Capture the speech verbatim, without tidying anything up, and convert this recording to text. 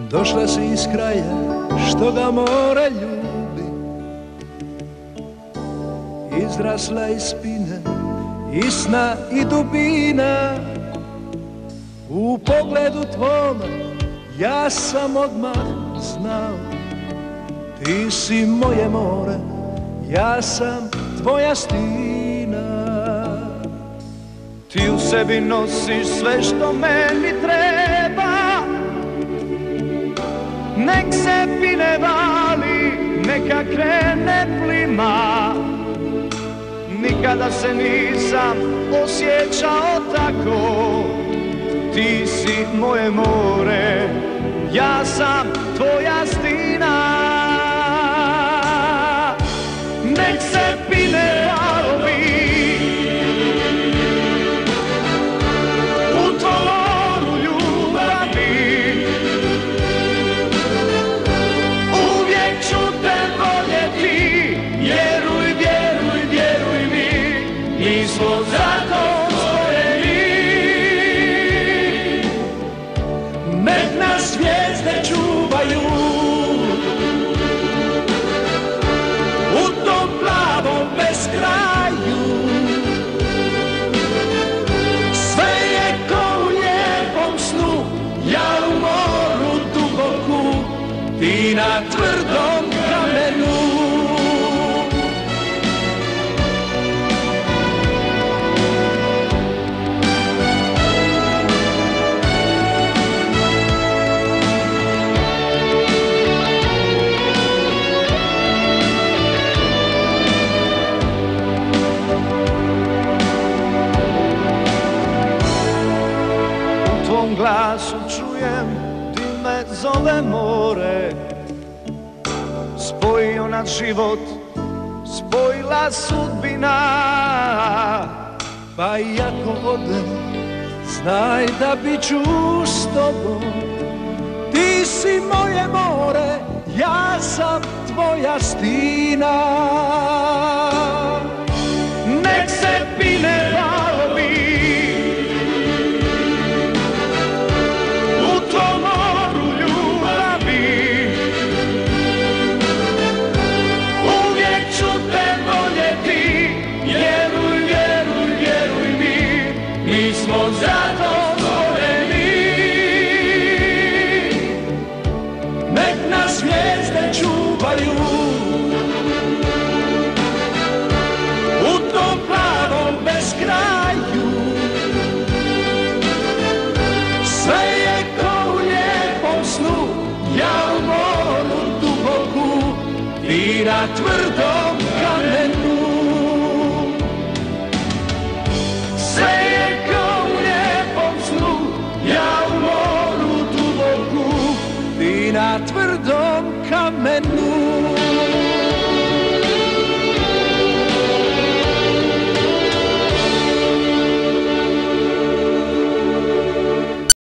Došla si iz kraja što ga more ljubi, izrasla iz spine, iz sna i dubina. U pogledu tvome ja sam odmah znao, ti si moje more, ja sam tvoja stina. Ti u sebi nosiš sve što meni treba, nek se pine vali, neka krene plima. Nikada se nisam osjećao tako, ti si moje more, ja sam tvoja stina. Nek se pine valovi u tvom moru ljubavi, uvijek ću te voljeti, vjeruj, vjeruj, vjeruj mi, mi smo zato stvoreni. Nek nas zvijezde čuvaju u tom plavom beskraju, sve je ko u lijepom snu, ja u moru duboku, ti na tvrdom kamenu. U tvom glasu čujem, ti me zove more, spojio nas život, spojila sudbina. Pa i ako odem, znaj da bit ću s tobom, ti si moje more, ja sam tvoja stina. Nek se pine valovi u tvom moru ljubavi, uvijek ću te voljeti, vjeruj, vjeruj, vjeruj mi, mi smo zato stvoreni. Nek nas zvijezde čuvaju u tom plavom beskraju, sve je ko u lijepom snu, ja u moru duboku, ti na tvrdom kamenu. Sve je ko u lijepom snu, ja u moru duboku, ti na tvrdom kamenu.